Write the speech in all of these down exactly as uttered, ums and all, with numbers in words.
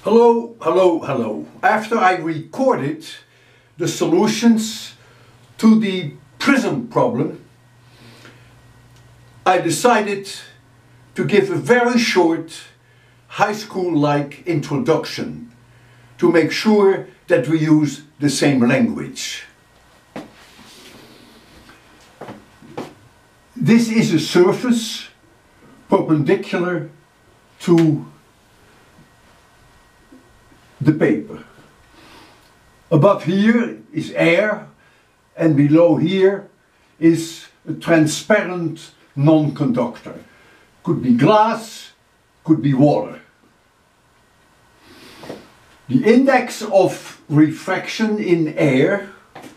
Hello, hello, hello. After I recorded the solutions to the prism problem, I decided to give a very short high school-like introduction to make sure that we use the same language. This is a surface perpendicular to the paper. Above here is air, and below here is a transparent non-conductor. Could be glass, could be water. The index of refraction in air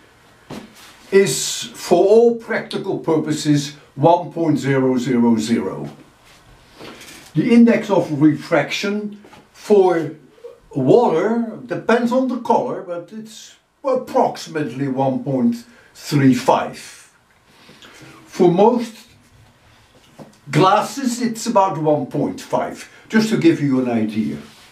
is, for all practical purposes, one point zero zero zero. The index of refraction for water depends on the color, but it's approximately one point three five. For most glasses it's about one point five, just to give you an idea.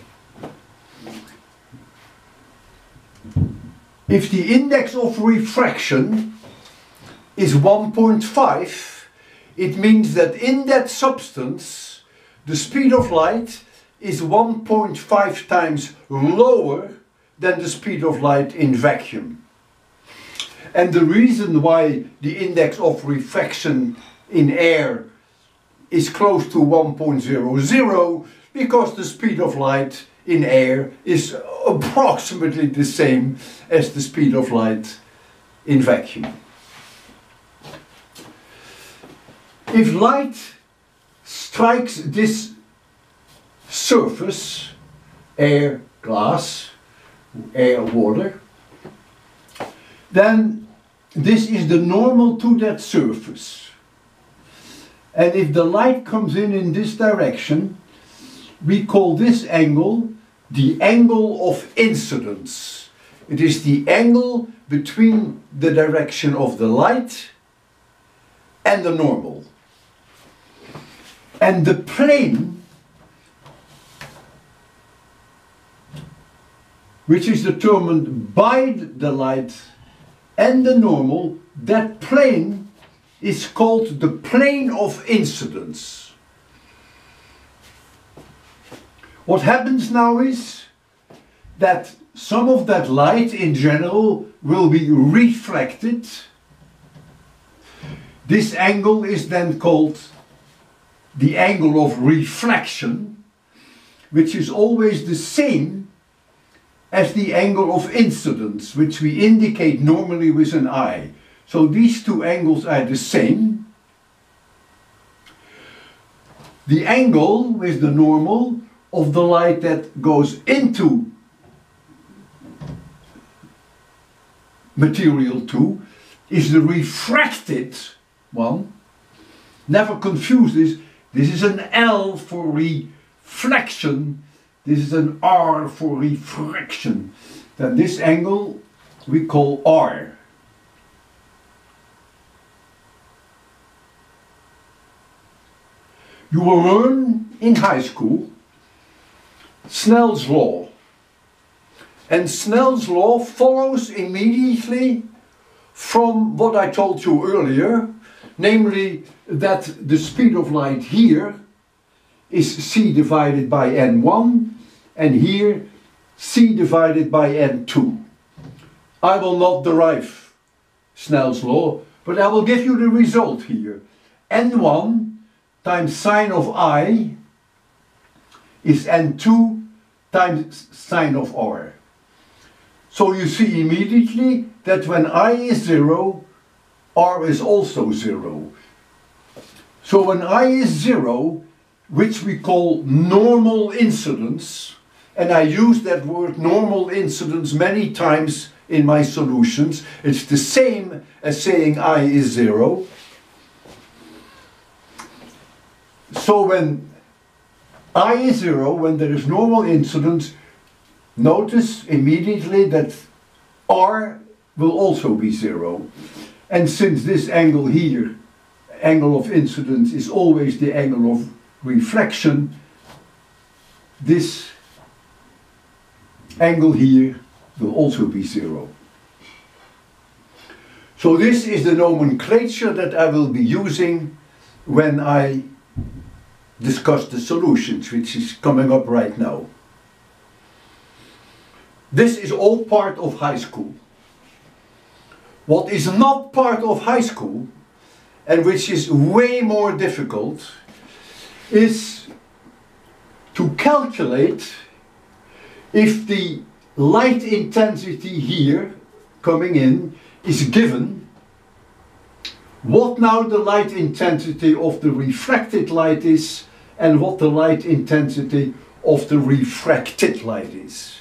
If the index of refraction is one point five, it means that in that substance the speed of light is one point five times lower than the speed of light in vacuum. And the reason why the index of refraction in air is close to one point zero zero, because the speed of light in air is approximately the same as the speed of light in vacuum. If light strikes this surface, air, glass, air, water, then this is the normal to that surface. And if the light comes in in this direction, we call this angle the angle of incidence. It is the angle between the direction of the light and the normal. And the plane, which is determined by the light and the normal, that plane is called the plane of incidence. What happens now is that some of that light in general will be reflected. This angle is then called the angle of reflection, which is always the same as the angle of incidence, which we indicate normally with an I. So these two angles are the same. The angle with the normal of the light that goes into material two is the refracted one. Never confuse this. This is an L for reflection. This is an R for refraction. Then this angle we call R. You will learn in high school Snell's law. And Snell's law follows immediately from what I told you earlier, namely that the speed of light here is c divided by n one, and here c divided by n two. I will not derive Snell's law, but I will give you the result here. n one times sine of I is n two times sine of R. So you see immediately that when I is zero, R is also zero. So when I is zero, which we call normal incidence, and I use that word normal incidence many times in my solutions, it's the same as saying I is zero. So when I is zero, when there is normal incidence, notice immediately that R will also be zero. And since this angle here, angle of incidence, is always the angle of reflection, this angle here will also be zero. So this is the nomenclature that I will be using when I discuss the solutions, which is coming up right now. This is all part of high school. What is not part of high school, and which is way more difficult, is to calculate if the light intensity here coming in is given, what now the light intensity of the refracted light is and what the light intensity of the refracted light is.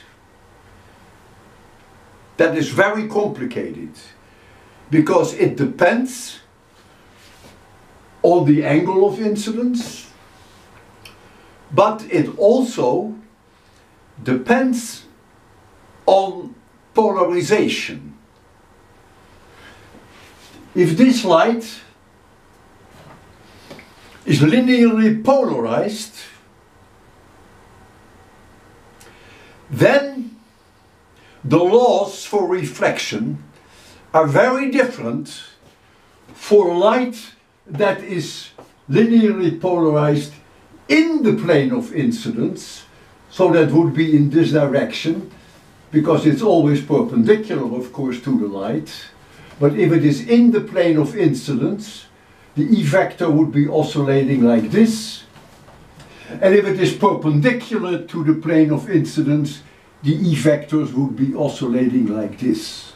That is very complicated because it depends on the angle of incidence, but it also depends on polarization. If this light is linearly polarized, then the laws for reflection are very different for light that is linearly polarized in the plane of incidence, so that would be in this direction, because it's always perpendicular, of course, to the light. But if it is in the plane of incidence, the E vector would be oscillating like this. And if it is perpendicular to the plane of incidence, the E vectors would be oscillating like this.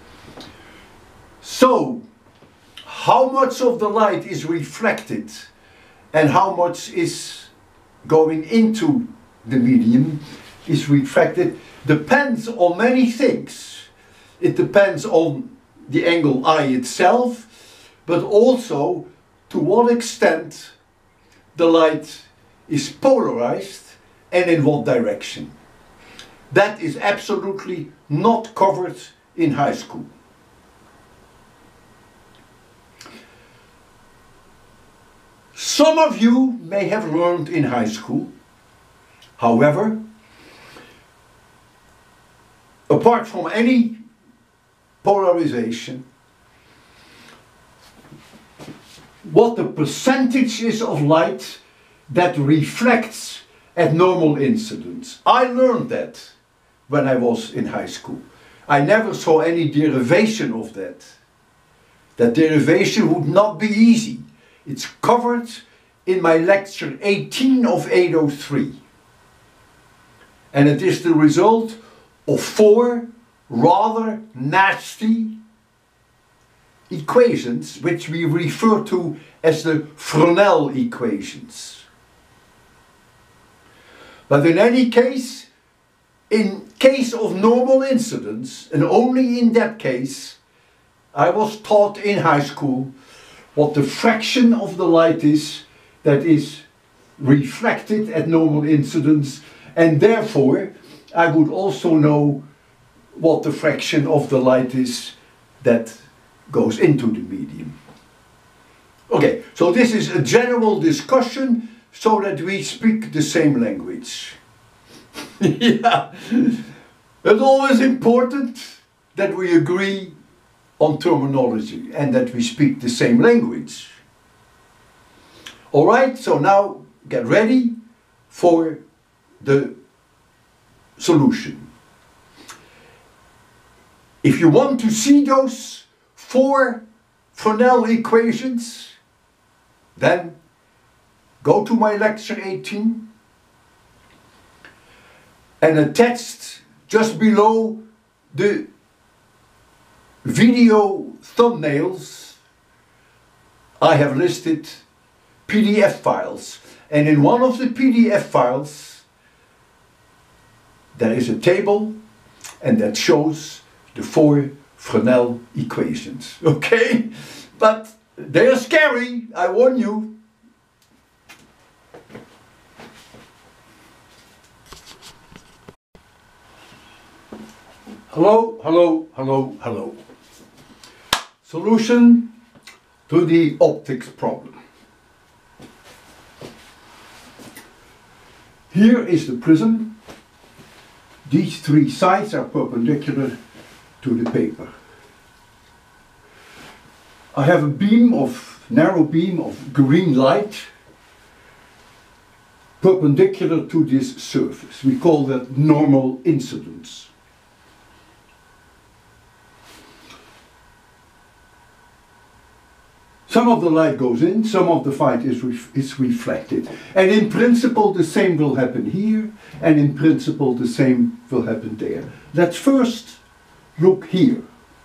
So, how much of the light is reflected and how much is going into the medium is refracted depends on many things. It depends on the angle I itself, but also to what extent the light is polarized and in what direction. That is absolutely not covered in high school. Some of you may have learned in high school, however, apart from any polarization, what the percentage is of light that reflects at normal incidence. I learned that when I was in high school. I never saw any derivation of that. That derivation would not be easy. It's covered in my lecture eighteen of eight oh three. And it is the result of four rather nasty equations which we refer to as the Fresnel equations. But in any case, in case of normal incidence, and only in that case, I was taught in high school what the fraction of the light is that is reflected at normal incidence, and therefore I would also know what the fraction of the light is that goes into the medium. Okay, so this is a general discussion so that we speak the same language. Yeah, it's always important that we agree on terminology and that we speak the same language. Alright, so now get ready for the solution. If you want to see those four Fresnel equations, then go to my lecture eighteen and attached just below the video thumbnails I have listed P D F files, and in one of the P D F files there is a table and that shows the four Fresnel equations. Okay, but they are scary, I warn you. Hello, hello, hello, hello. Solution to the optics problem. Here is the prism. these three sides are perpendicular to the paper. I have a beam of, narrow beam of green light perpendicular to this surface. We call that normal incidence. Some of the light goes in, some of the light is, ref is reflected. And in principle the same will happen here, and in principle the same will happen there. Let's first look here.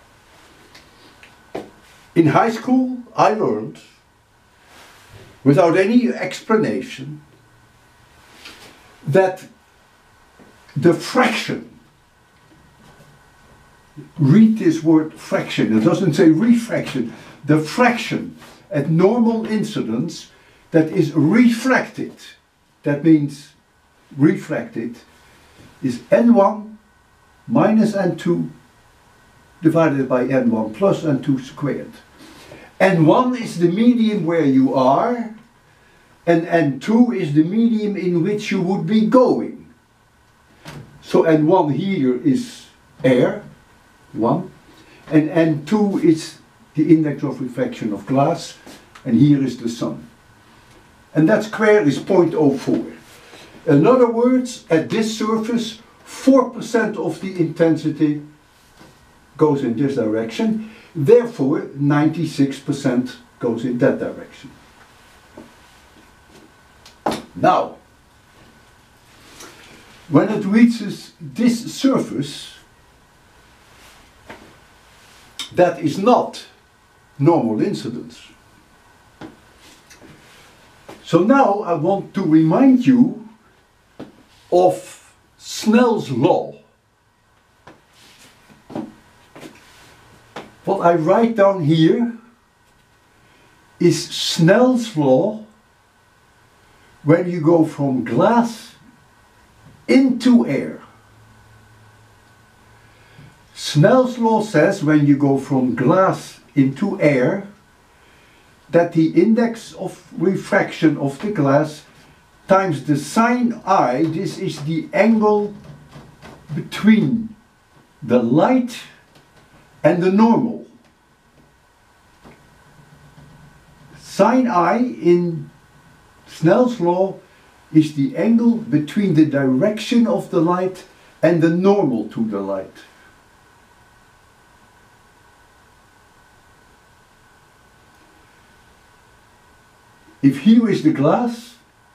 In high school I learned, without any explanation, that the fraction, read this word fraction, it doesn't say refraction, the fraction at normal incidence that is reflected, that means reflected, is n one minus n two divided by n one plus n two squared. n one is the medium where you are, and n two is the medium in which you would be going. So n one here is air, one, and n two is the index of refraction of glass, and here is the sun. And that square is zero point zero four. In other words, at this surface, four percent of the intensity goes in this direction, therefore ninety-six percent goes in that direction. Now, when it reaches this surface, that is not normal incidence. So now I want to remind you of Snell's law. What I write down here is Snell's law when you go from glass into air. Snell's law says when you go from glass into air, that the index of refraction of the glass times the sine I, this is the angle between the light and the normal. Sine I in Snell's law is the angle between the direction of the light and the normal to the light. If here is the glass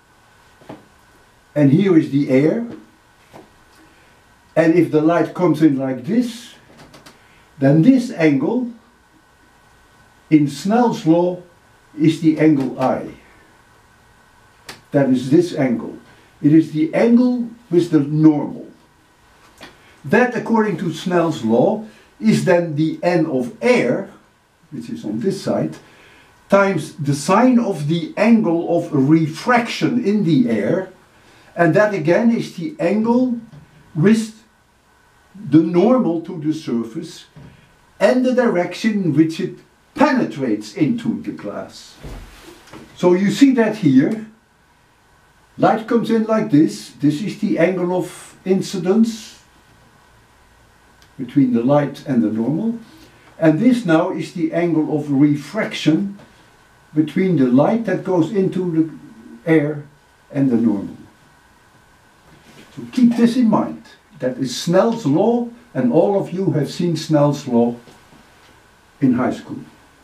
and here is the air, and if the light comes in like this, then this angle in Snell's law is the angle I. That is this angle. It is the angle with the normal. That, according to Snell's law, is then the n of air, which is on this side, times the sine of the angle of refraction in the air, and that again is the angle with the normal to the surface and the direction in which it penetrates into the glass. So you see that here, light comes in like this, this is the angle of incidence between the light and the normal, and this now is the angle of refraction between the light that goes into the air and the normal. So keep this in mind. That is Snell's law, and all of you have seen Snell's law in high school.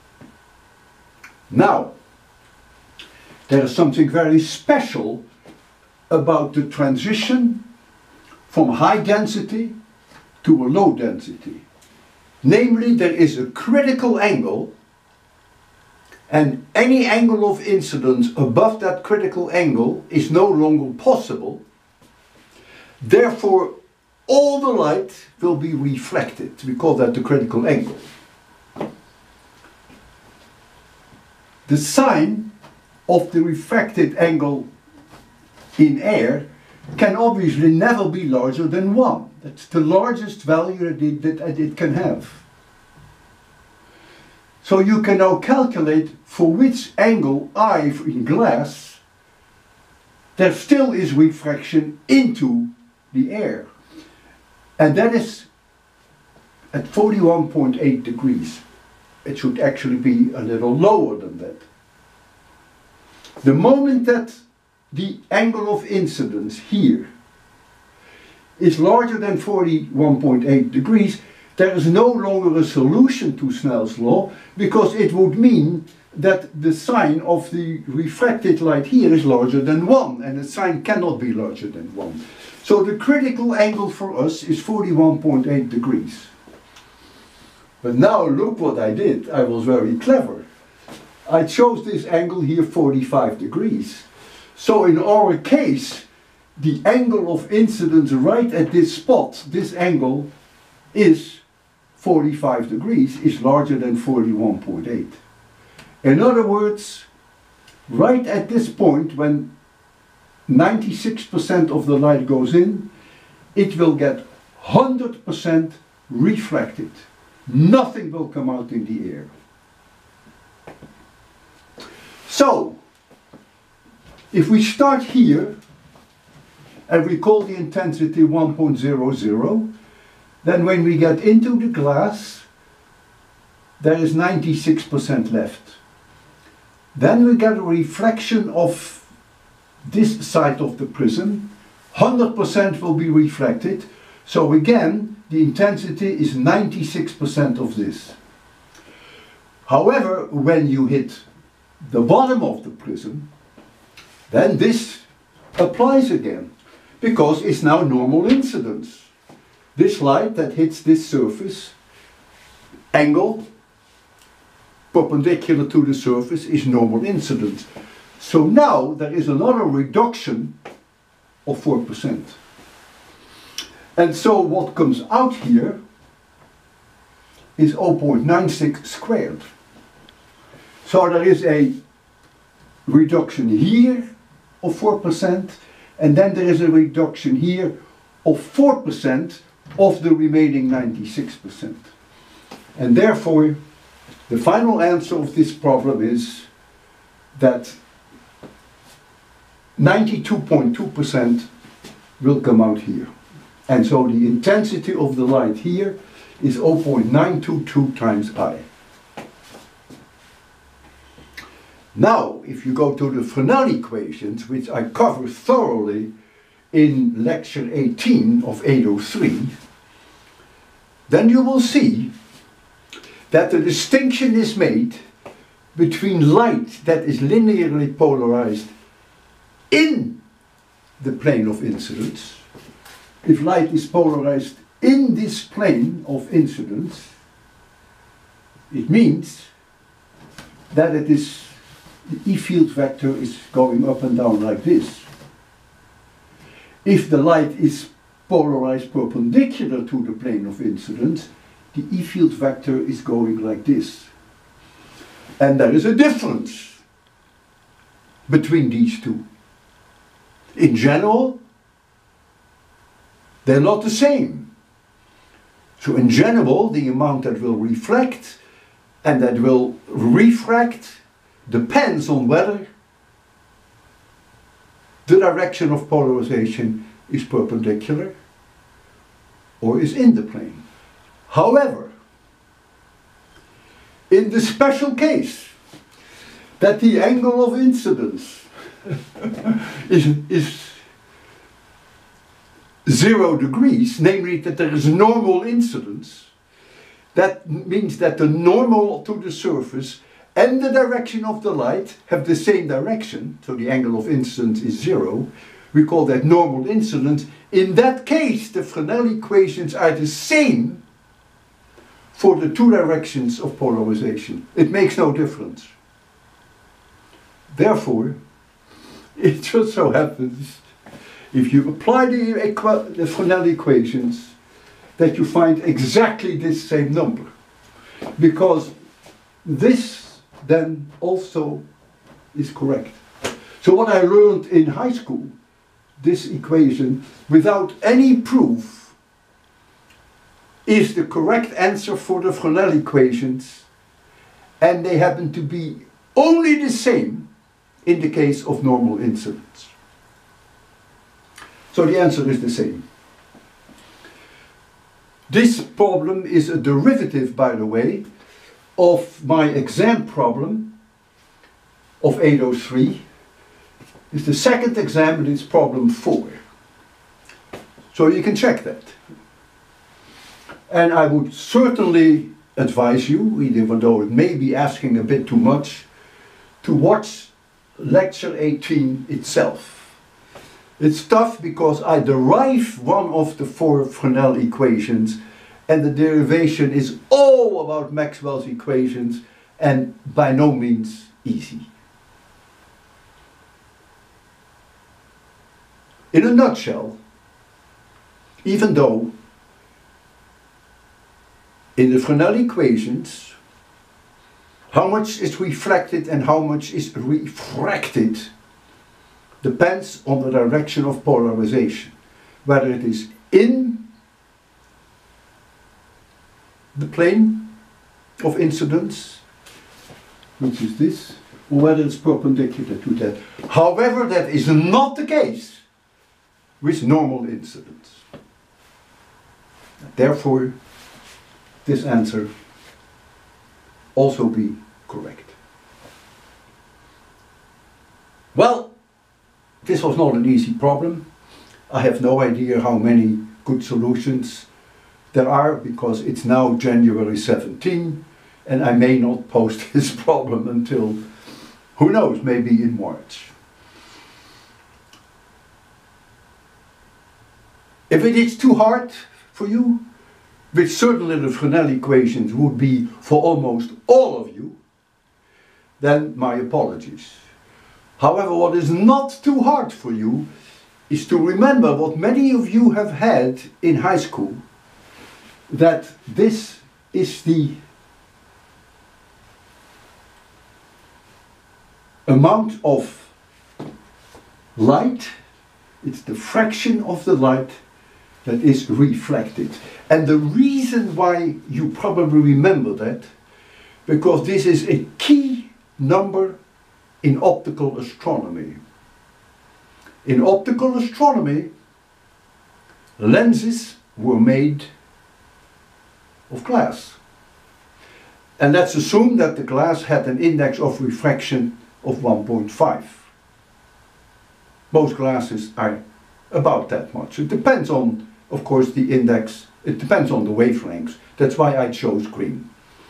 Now, there is something very special about the transition from high density to a low density. Namely, there is a critical angle, and any angle of incidence above that critical angle is no longer possible. Therefore, all the light will be reflected. We call that the critical angle. The sine of the refracted angle in air can obviously never be larger than one. That's the largest value that it, that it can have. So you can now calculate for which angle I in glass there still is refraction into the air. And that is at forty-one point eight degrees. It should actually be a little lower than that. The moment that the angle of incidence here is larger than forty-one point eight degrees, there is no longer a solution to Snell's law, because it would mean that the sine of the refracted light here is larger than one, and the sine cannot be larger than one. So the critical angle for us is forty-one point eight degrees. But now look what I did. I was very clever. I chose this angle here forty-five degrees. So in our case, the angle of incidence right at this spot, this angle, is forty-five degrees, is larger than forty-one point eight. In other words, right at this point, when ninety-six percent of the light goes in, it will get one hundred percent refracted. Nothing will come out in the air. So, if we start here, and we call the intensity one point zero zero, then when we get into the glass, there is ninety-six percent left. Then we get a reflection of this side of the prism. one hundred percent will be reflected. So again, the intensity is ninety-six percent of this. However, when you hit the bottom of the prism, then this applies again, because it's now normal incidence. This light that hits this surface, angle, perpendicular to the surface, is normal incidence. So now there is another reduction of four percent. And so what comes out here is zero point nine six squared. So there is a reduction here of four percent, and then there is a reduction here of four percent of the remaining ninety-six percent. And therefore, the final answer of this problem is that ninety-two point two percent will come out here. And so the intensity of the light here is zero point nine two two times I. Now, if you go to the Fresnel equations, which I cover thoroughly in lecture eighteen of eight oh three, then you will see that the distinction is made between light that is linearly polarized in the plane of incidence. If light is polarized in this plane of incidence, it means that it is, the E field vector is going up and down like this. If the light is polarized perpendicular to the plane of incidence, the E field vector is going like this. And there is a difference between these two. In general, they're not the same. So in general, the amount that will reflect and that will refract depends on whether the direction of polarization is perpendicular or is in the plane. However, in the special case that the angle of incidence is, is zero degrees, namely that there is normal incidence, that means that the normal to the surface and the direction of the light have the same direction, so the angle of incidence is zero. We call that normal incidence. In that case, the Fresnel equations are the same for the two directions of polarization. It makes no difference. Therefore, it just so happens, if you apply the, the Fresnel equations, that you find exactly this same number. Because this then also is correct. So what I learned in high school, this equation, without any proof, is the correct answer for the Fresnel equations, and they happen to be only the same in the case of normal incidence. So the answer is the same. This problem is a derivative, by the way, of my exam problem of eight oh three. It's the second exam and it's problem four. So you can check that. And I would certainly advise you, even though it may be asking a bit too much, to watch lecture eighteen itself. It's tough because I derive one of the four Fresnel equations and the derivation is all about Maxwell's equations and by no means easy. In a nutshell, even though in the Fresnel equations how much is reflected and how much is refracted depends on the direction of polarization, whether it is in the plane of incidence, which is this, or whether it's perpendicular to that. However, that is not the case with normal incidence. Therefore, this answer also be correct. Well, this was not an easy problem. I have no idea how many good solutions there are because it's now January seventeenth and I may not post this problem until, who knows, maybe in March. If it is too hard for you, which certainly the Fresnel equations would be for almost all of you, then my apologies. However, what is not too hard for you is to remember what many of you have had in high school, that this is the amount of light, it's the fraction of the light that is reflected. And the reason why you probably remember that, because this is a key number in optical astronomy. In optical astronomy, lenses were made of glass. And let's assume that the glass had an index of refraction of one point five. Most glasses are about that much. It depends on, of course, the index. It depends on the wavelengths. That's why I chose green.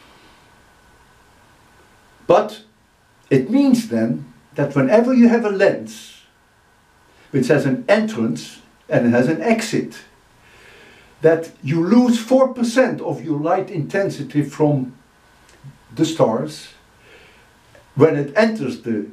But it means then that whenever you have a lens which has an entrance and it has an exit, that you lose four percent of your light intensity from the stars when it enters the,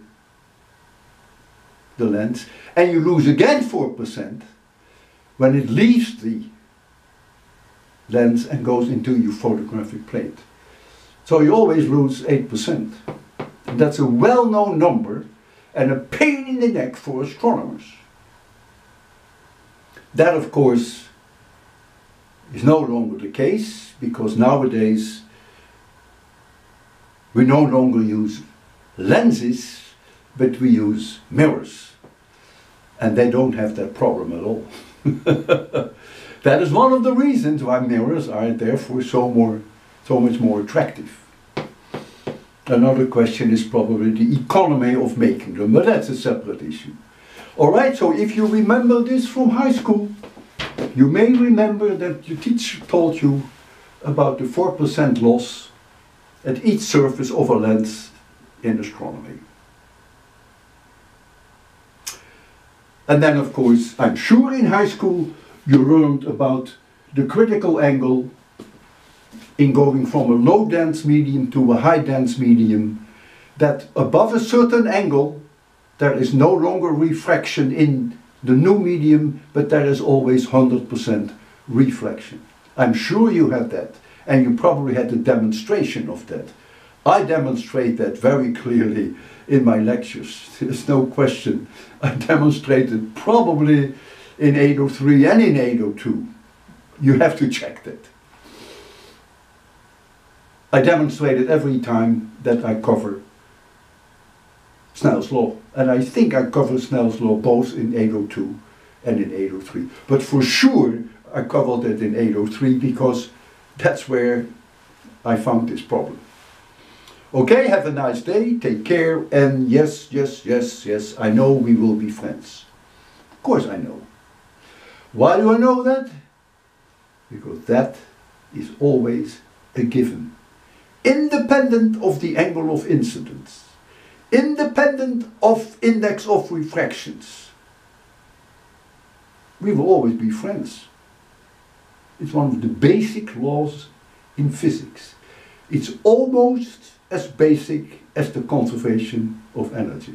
the lens, and you lose again four percent when it leaves the lens and goes into your photographic plate. So you always lose eight percent. And that's a well-known number and a pain in the neck for astronomers. That, of course, is no longer the case, because nowadays we no longer use lenses, but we use mirrors. And they don't have that problem at all. That is one of the reasons why mirrors are therefore so more, so much more attractive. Another question is probably the economy of making them, but that's a separate issue. Alright, so if you remember this from high school, you may remember that your teacher told you about the four percent loss at each surface of a lens in astronomy. And then, of course, I'm sure in high school you learned about the critical angle in going from a low dense medium to a high dense medium, that above a certain angle there is no longer refraction in the new medium, but there is always one hundred percent reflection. I'm sure you had that, and you probably had a demonstration of that. I demonstrate that very clearly in my lectures, there's no question. I demonstrated probably in eight oh three and in eight oh two. You have to check that. I demonstrate it every time that I cover Snell's law. And I think I cover Snell's law both in eight oh two and in eight oh three. But for sure I covered it in eight oh three because that's where I found this problem. Okay, have a nice day, take care, and yes, yes, yes, yes, I know we will be friends. Of course I know. Why do I know that? Because that is always a given. Independent of the angle of incidence. Independent of index of refractions. We will always be friends. It's one of the basic laws in physics. It's almost as basic as the conservation of energy.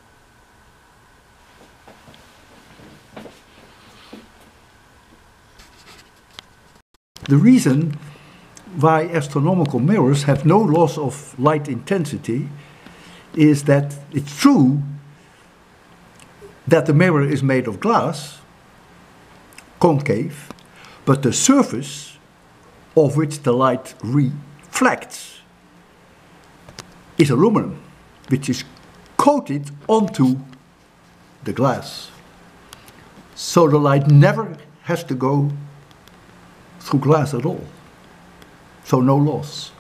The reason why astronomical mirrors have no loss of light intensity is that it's true that the mirror is made of glass, concave, but the surface of which the light reflects is aluminum, which is coated onto the glass. So the light never has to go through glass at all. So no loss.